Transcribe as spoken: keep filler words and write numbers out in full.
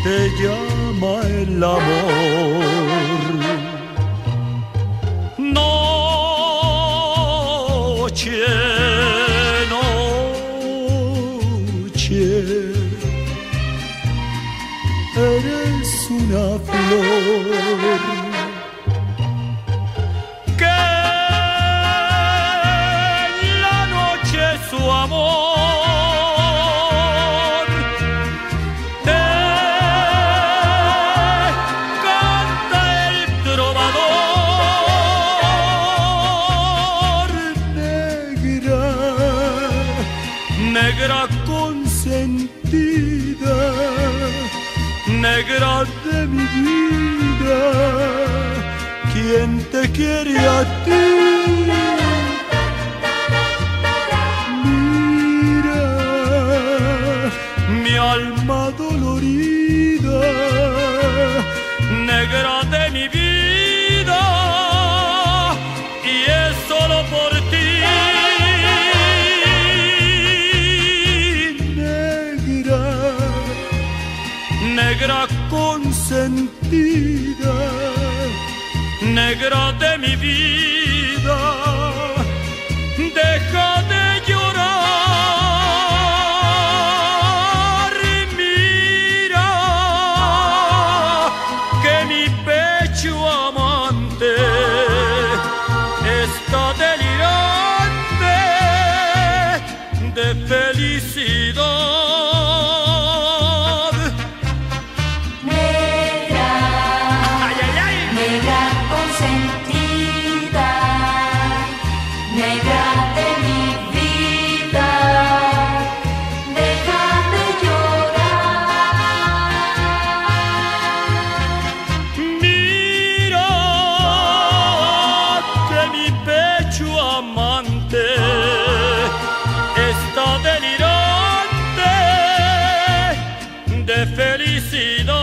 se llama el amor. Noche, noche, eres una flor que en la noche su amor te canta el trovador. Negra, negra consentida, negra de mi vida, ¿quién te quiere a ti? Mira mi alma dolorida, negra de mi vida, y es solo por ti. Negra, negra consentida, negra de mi vida, deja de llorar. Mira que mi pecho amante está delirante de felicidad. Negra de mi vida, deja de llorar. Mira que mi pecho amante está delirante de felicidad.